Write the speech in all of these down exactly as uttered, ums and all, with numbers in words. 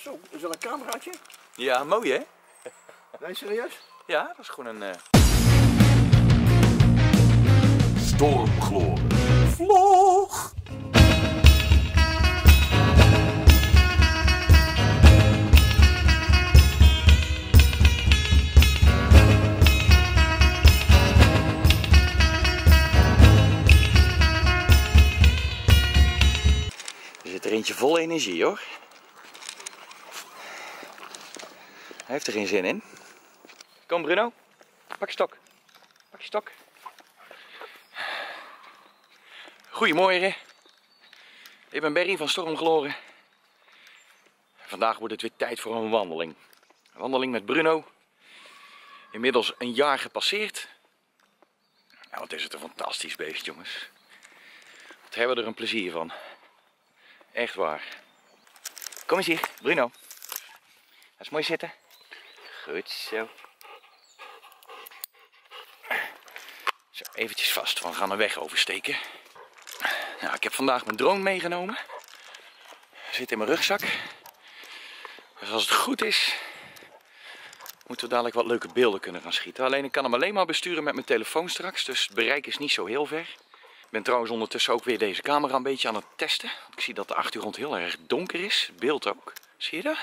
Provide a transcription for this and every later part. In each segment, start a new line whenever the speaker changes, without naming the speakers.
Zo, is dat een cameraatje?
Ja, mooi hè?
Nee, serieus?
Ja, dat is gewoon een... Uh...
Stormgloor vlog.
Er zit er eentje vol energie hoor. Hij heeft er geen zin in. Kom Bruno, pak je stok. Pak je stok. Goedemorgen. Ik ben Berry van Stormgloren. Vandaag wordt het weer tijd voor een wandeling. Een wandeling met Bruno. Inmiddels een jaar gepasseerd. Nou, wat is het een fantastisch beest jongens. Wat hebben we er een plezier van. Echt waar. Kom eens hier, Bruno. Ga eens mooi zitten. Goed zo. Zo, eventjes vast, want we gaan een weg oversteken. Nou, ik heb vandaag mijn drone meegenomen. Zit in mijn rugzak. Dus als het goed is, moeten we dadelijk wat leuke beelden kunnen gaan schieten. Alleen ik kan hem alleen maar besturen met mijn telefoon straks, dus het bereik is niet zo heel ver. Ik ben trouwens ondertussen ook weer deze camera een beetje aan het testen. Want ik zie dat de achtergrond heel erg donker is, het beeld ook. Zie je dat?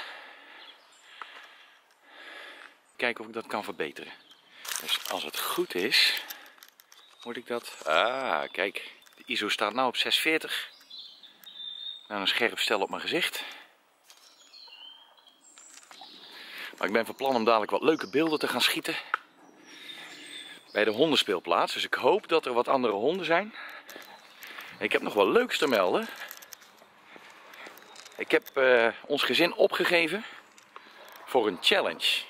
Kijken of ik dat kan verbeteren. Dus als het goed is, moet ik dat... Ah, kijk. De I S O staat nu op zesveertig. Nou, een scherp stel op mijn gezicht. Maar ik ben van plan om dadelijk wat leuke beelden te gaan schieten. Bij de hondenspeelplaats. Dus ik hoop dat er wat andere honden zijn. Ik heb nog wel leuks te melden. Ik heb uh, ons gezin opgegeven voor een challenge.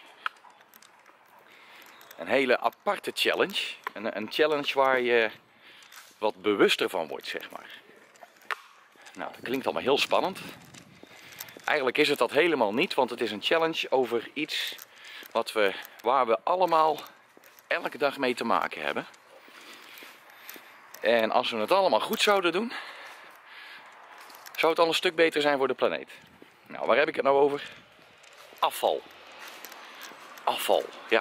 Een hele aparte challenge. Een, een challenge waar je wat bewuster van wordt, zeg maar. Nou, dat klinkt allemaal heel spannend. Eigenlijk is het dat helemaal niet, want het is een challenge over iets wat we, waar we allemaal elke dag mee te maken hebben. En als we het allemaal goed zouden doen, zou het al een stuk beter zijn voor de planeet. Nou, waar heb ik het nou over? Afval. Afval, ja.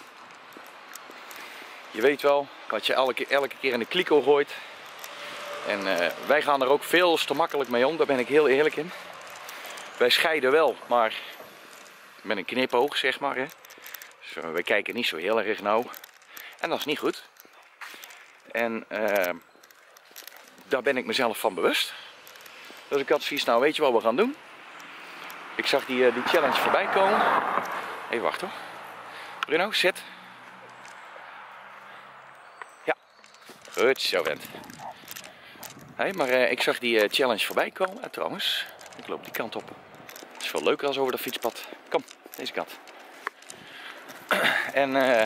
Je weet wel, wat je elke, elke keer in de kliko gooit. En uh, wij gaan er ook veel te makkelijk mee om, daar ben ik heel eerlijk in. Wij scheiden wel, maar met een knipoog, zeg maar. Hè. Dus uh, wij kijken niet zo heel erg nauw. En dat is niet goed. En uh, daar ben ik mezelf van bewust. Dus ik had zoiets, nou weet je wat we gaan doen? Ik zag die, uh, die challenge voorbij komen. Even wachten hoor. Bruno, zit. Ja, goed zo vent. Hey, maar uh, ik zag die uh, challenge voorbij komen. En trouwens, ik loop die kant op. Het is veel leuker als over dat fietspad. Kom, deze kant. En uh,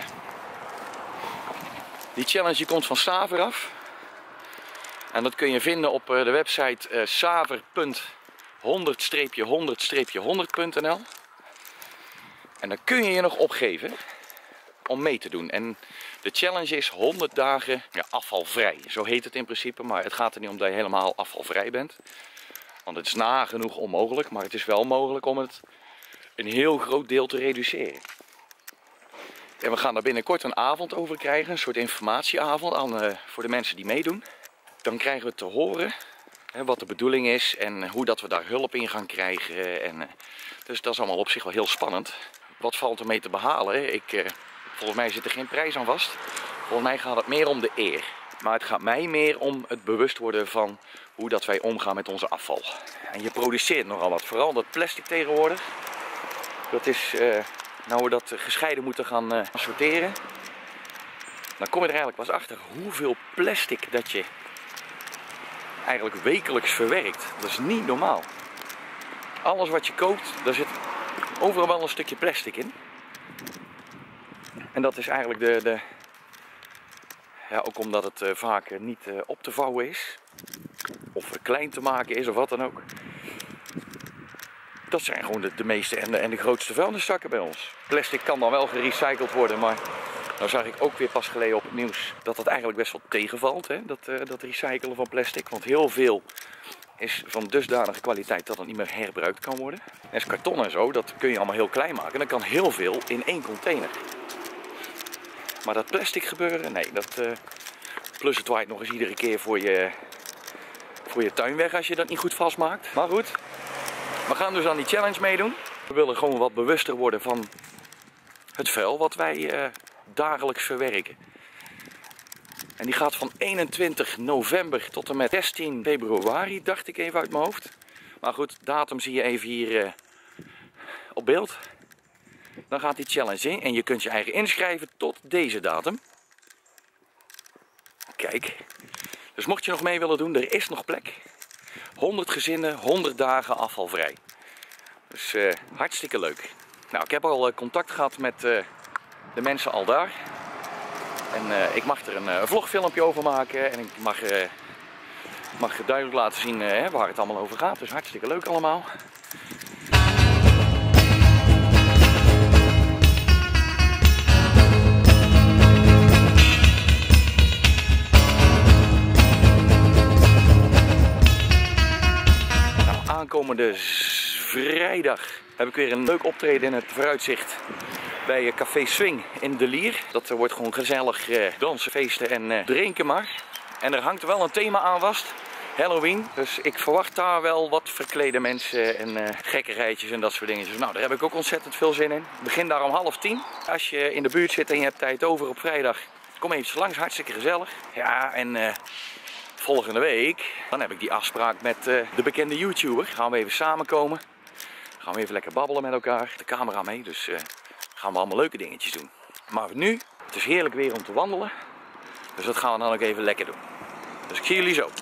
die challenge komt van Saver af. En dat kun je vinden op uh, de website uh, saver punt honderd honderd honderd punt n l. En dan kun je je nog opgeven om mee te doen. En de challenge is honderd dagen ja, afvalvrij. Zo heet het in principe, maar het gaat er niet om dat je helemaal afvalvrij bent. Want het is nagenoeg onmogelijk, maar het is wel mogelijk om het een heel groot deel te reduceren. En we gaan daar binnenkort een avond over krijgen, een soort informatieavond aan, uh, voor de mensen die meedoen. Dan krijgen we te horen hè, wat de bedoeling is en hoe dat we daar hulp in gaan krijgen. En, uh, dus dat is allemaal op zich wel heel spannend. Wat valt er mee te behalen? Ik, uh, volgens mij zit er geen prijs aan vast. Volgens mij gaat het meer om de eer. Maar het gaat mij meer om het bewust worden van hoe dat wij omgaan met onze afval. En je produceert nogal wat. Vooral dat plastic tegenwoordig. Dat is, uh, nou we dat gescheiden moeten gaan uh, sorteren. Dan kom je er eigenlijk pas achter hoeveel plastic dat je eigenlijk wekelijks verwerkt. Dat is niet normaal. Alles wat je koopt, daar zit overal wel een stukje plastic in. En dat is eigenlijk de... de ja, ook omdat het uh, vaak uh, niet uh, op te vouwen is. Of uh, klein te maken is of wat dan ook. Dat zijn gewoon de, de meeste en de, en de grootste vuilniszakken bij ons. Plastic kan dan wel gerecycled worden, maar nou zag ik ook weer pas geleden op het nieuws dat dat eigenlijk best wel tegenvalt. Hè? Dat, uh, dat recyclen van plastic. Want heel veel is van dusdanige kwaliteit dat het niet meer herbruikt kan worden. En is karton en zo, dat kun je allemaal heel klein maken. En dan kan heel veel in één container. Maar dat plastic gebeuren, nee. Dat, uh, plus het waait nog eens iedere keer voor je, voor je tuin weg als je dat niet goed vastmaakt. Maar goed, we gaan dus aan die challenge meedoen. We willen gewoon wat bewuster worden van het vuil wat wij uh, dagelijks verwerken. En die gaat van eenentwintig november tot en met zestien februari, dacht ik even uit mijn hoofd. Maar goed, datum zie je even hier uh, op beeld. Dan gaat die challenge in en je kunt je eigen inschrijven tot deze datum. Kijk, dus mocht je nog mee willen doen, er is nog plek. honderd gezinnen, honderd dagen afvalvrij. Dus uh, hartstikke leuk. Nou, ik heb al uh, contact gehad met uh, de mensen al daar. En uh, ik mag er een uh, vlogfilmpje over maken en ik mag, uh, mag duidelijk laten zien uh, waar het allemaal over gaat. Dus hartstikke leuk allemaal. Nou, aankomende vrijdag heb ik weer een leuk optreden in het vooruitzicht. Bij Café Swing in De Lier. Dat wordt gewoon gezellig uh, dansen, feesten en uh, drinken maar. En er hangt wel een thema aan vast. Halloween. Dus ik verwacht daar wel wat verklede mensen en uh, gekkigheidjes en dat soort dingen. Dus nou, daar heb ik ook ontzettend veel zin in. Ik begin daar om half tien. Als je in de buurt zit en je hebt tijd over op vrijdag, kom eventjes langs. Hartstikke gezellig. Ja, en uh, volgende week, dan heb ik die afspraak met uh, de bekende YouTuber. Gaan we even samenkomen. Gaan we even lekker babbelen met elkaar. De camera mee, dus... Uh, gaan we allemaal leuke dingetjes doen. Maar nu, het is heerlijk weer om te wandelen. Dus dat gaan we dan ook even lekker doen. Dus ik zie jullie zo.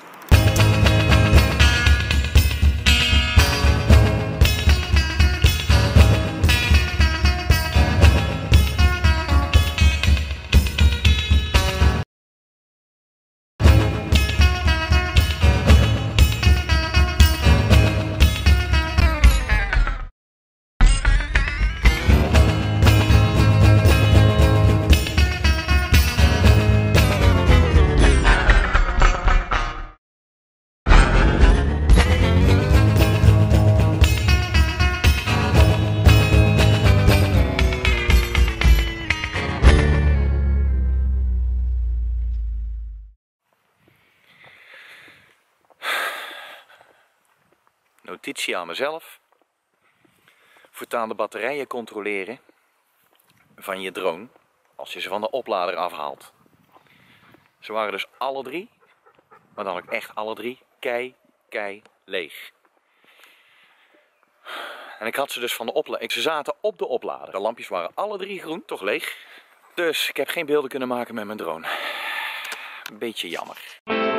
Notitie aan mezelf. Voortaan de batterijen controleren van je drone als je ze van de oplader afhaalt. Ze waren dus alle drie, maar dan ook echt alle drie, kei, kei leeg. En ik had ze dus van de oplader. Ze zaten op de oplader. De lampjes waren alle drie groen, toch leeg. Dus ik heb geen beelden kunnen maken met mijn drone. Een beetje jammer.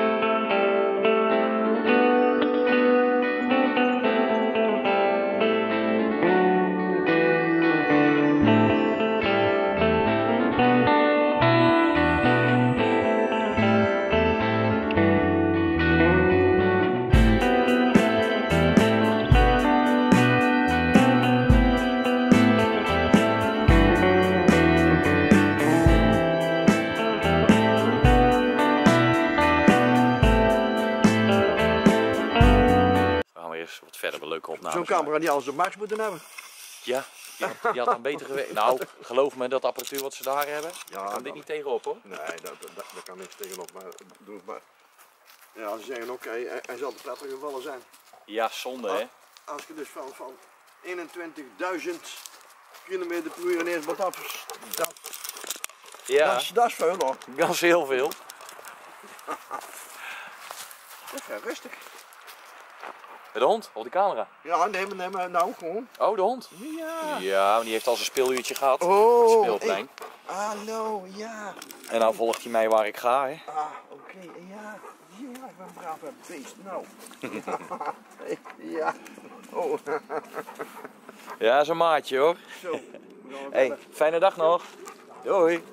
Wat verder leuke opnames.
Zo'n camera die alles op max moeten hebben.
Ja, die had, die had dan beter geweest. Nou, geloof me, dat apparatuur wat ze daar hebben, ja, daar kan dit niet tegenop hoor.
Nee, dat, dat, dat kan niks tegenop, maar doe het maar. Ja, ze zeggen ook, hij, hij zal te prettig gevallen zijn.
Ja, zonde hè.
Als je dus van, van eenentwintigduizend kilometer per uur ineens wat af, dat,
ja.
dat, is, dat is veel hoor.
Dat is heel veel.
Dat is rustig.
De hond, op die camera.
Ja, nee, maar, nee, maar nou gewoon.
Oh, de hond?
Ja.
Ja, die heeft al zijn speeluurtje gehad.
Oh,
het speelplein.
Ik, hallo, ja.
En nou volgt hij mij waar ik ga, hè.
Ah, oké, okay, ja. Ja, ik ben een brave beest. Nou. Ja. Oh.
Ja, is een maatje hoor.
Zo.
Hey, fijne dag nog. Doei.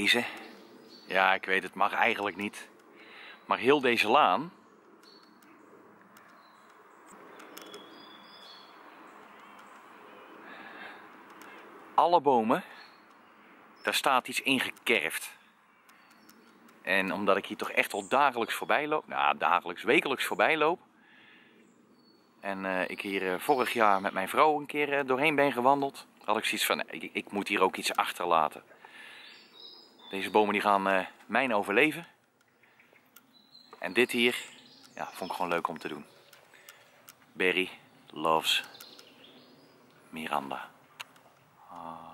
deze. Ja, ik weet het mag eigenlijk niet. Maar heel deze laan. Alle bomen, daar staat iets ingekerfd. En omdat ik hier toch echt al dagelijks voorbij loop, nou dagelijks, wekelijks voorbij loop. En uh, ik hier uh, vorig jaar met mijn vrouw een keer uh, doorheen ben gewandeld. Had ik zoiets van, ik, ik moet hier ook iets achterlaten. Deze bomen die gaan uh, mijn overleven. En dit hier, ja, vond ik gewoon leuk om te doen. Barry loves Miranda. Ah.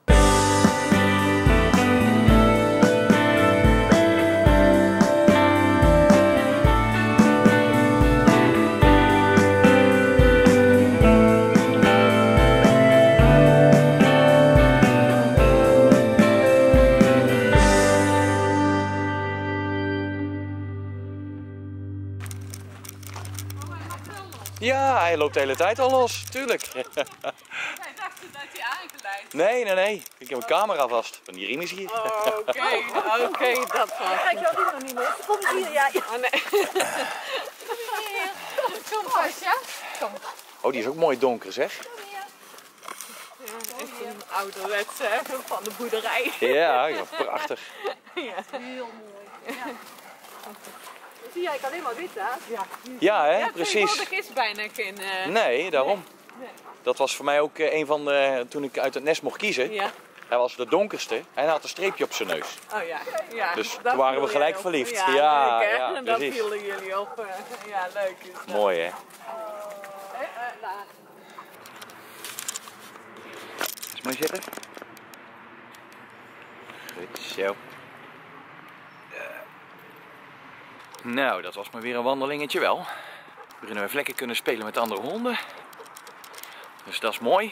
Ja, hij loopt de hele tijd al los, tuurlijk.
Wij dachten dat hij aangeleid.
Nee, nee, nee. Ik heb een camera vast. Van die riem is hier.
Oké, okay, oké, okay, dat was.
Kijk, jou die nog niet los. Kom hier, ja.
Oh, nee. Kom Pasja. Kom.
Oh, die is ook mooi donker, zeg.
Ja, echt een ouderwetse hè, van de boerderij.
Ja, ja, prachtig.
Ja.
Heel mooi. Ja. Zie jij, ik alleen maar wit, hè? Ja.
Ja, hè,
Ja,
precies.
tegenwoordig is bijna geen... Uh...
Nee, daarom.
Nee.
Dat was voor mij ook een van de, toen ik uit het nest mocht kiezen.
Ja.
Hij was de donkerste en hij had een streepje op zijn neus.
Oh ja. Ja.
Dus
Dat
toen waren we
viel
gelijk
jij
verliefd.
op. Ja,
Ja,
leuk, hè?
ja,
En dat
precies.
vielen jullie op. Uh, ja, leuk is dat.
Mooi, hè?
Uh, uh, laat.
Eens mooi zitten. Goed zo. Nou, dat was maar weer een wandelingetje wel. We kunnen even lekker kunnen spelen met andere honden. Dus dat is mooi.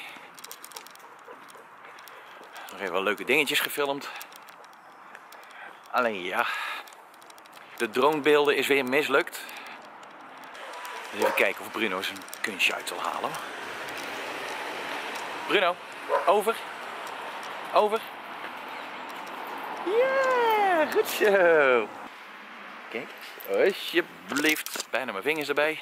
Nog even wat leuke dingetjes gefilmd. Alleen ja, de dronebeelden is weer mislukt. Dus even kijken of Bruno zijn kunstje uit wil halen. Bruno, over. Over. Ja, goed zo. Kijk, alsjeblieft. Bijna mijn vingers erbij.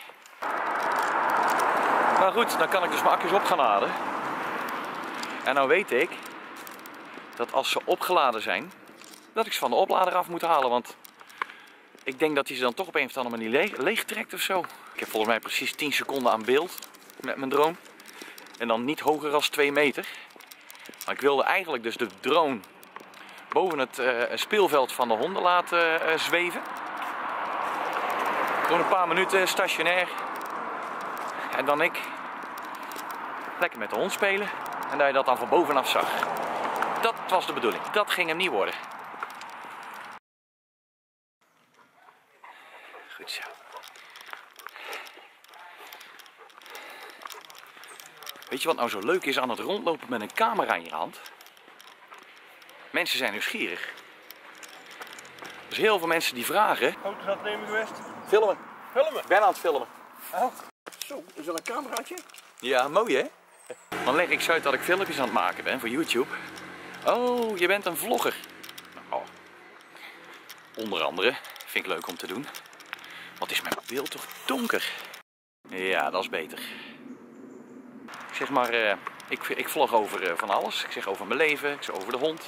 Maar goed, dan kan ik dus mijn accu's op gaan laden. En nou weet ik dat als ze opgeladen zijn, dat ik ze van de oplader af moet halen. Want ik denk dat hij ze dan toch op een of andere manier leeg, leeg trekt of zo. Ik heb volgens mij precies tien seconden aan beeld met mijn drone. En dan niet hoger dan twee meter. Maar ik wilde eigenlijk dus de drone boven het uh, speelveld van de honden laten uh, zweven. Gewoon een paar minuten stationair. En dan ik lekker met de hond spelen. En dat je dat dan van bovenaf zag. Dat was de bedoeling. Dat ging hem niet worden. Goed zo. Weet je wat nou zo leuk is aan het rondlopen met een camera in je hand? Mensen zijn nieuwsgierig. Er zijn heel veel mensen die vragen.
Foto's aan het nemen geweest?
Filmen.
Filmen?
Ik ben aan het filmen.
Oh. Zo, is dat een cameraatje?
Ja, mooi hè? Dan leg ik zo uit dat ik filmpjes aan het maken ben voor YouTube. Oh, je bent een vlogger. Nou, onder andere, vind ik leuk om te doen. Wat is mijn beeld toch donker? Ja, dat is beter. Ik zeg maar, uh, ik, ik vlog over uh, van alles. Ik zeg over mijn leven, ik zeg over de hond.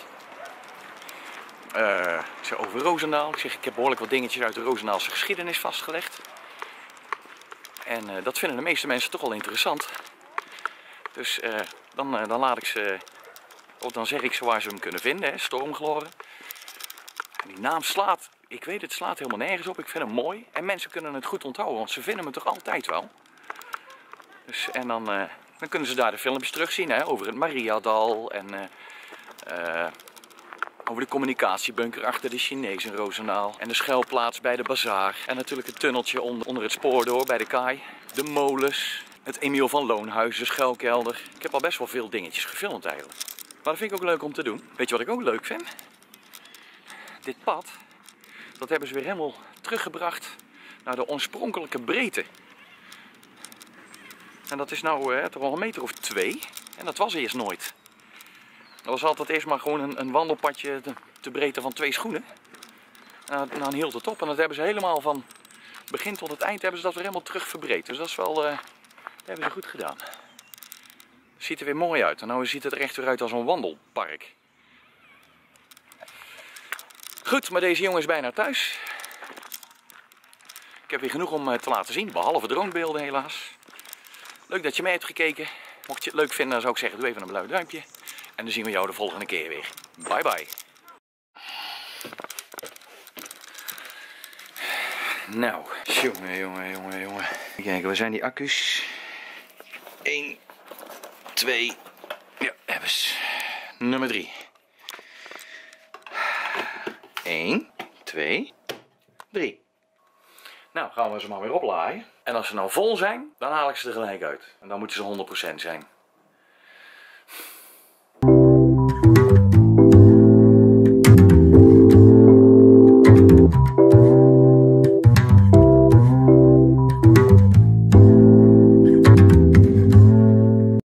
Uh, ik zeg over Roosendaal. Ik zeg, ik heb behoorlijk wat dingetjes uit de Roosendaalse geschiedenis vastgelegd. En uh, dat vinden de meeste mensen toch wel interessant. Dus uh, dan, uh, dan laat ik ze, of dan zeg ik ze waar ze hem kunnen vinden, hè, Stormgloren. En die naam slaat, ik weet het, slaat helemaal nergens op. Ik vind hem mooi. En mensen kunnen het goed onthouden, want ze vinden me toch altijd wel. Dus, en dan, uh, dan kunnen ze daar de filmpjes terugzien, hè, over het Mariadal en uh, uh, over de communicatiebunker achter de Chinezen in Roosendaal. En de schuilplaats bij de bazaar. En natuurlijk het tunneltje onder, onder het spoor door bij de kaai. De molens. Het Emiel van Loonhuis, de schuilkelder. Ik heb al best wel veel dingetjes gefilmd eigenlijk. Maar dat vind ik ook leuk om te doen. Weet je wat ik ook leuk vind? Dit pad, dat hebben ze weer helemaal teruggebracht naar de oorspronkelijke breedte. En dat is nou eh, toch wel een meter of twee. En dat was eerst nooit. was altijd eerst maar gewoon een, een wandelpadje te, te breedte van twee schoenen. En dan hield het op en dat hebben ze helemaal van begin tot het eind hebben ze dat weer helemaal terug verbreed. Dus dat is wel, uh, dat hebben ze goed gedaan. Ziet er weer mooi uit. En nou ziet het er echt weer uit als een wandelpark. Goed, maar deze jongen is bijna thuis. Ik heb weer genoeg om te laten zien, behalve dronebeelden helaas. Leuk dat je mee hebt gekeken. Mocht je het leuk vinden, dan zou ik zeggen, doe even een blauw duimpje. En dan zien we jou de volgende keer weer. Bye bye. Nou, jongen, jongen, jongen, jongen. Even kijken, waar zijn die accu's? één, twee, ja, hebben ze. Nummer drie. één, twee, drie. Nou, gaan we ze maar weer oplaaien. En als ze nou vol zijn, dan haal ik ze er gelijk uit. En dan moeten ze honderd procent zijn.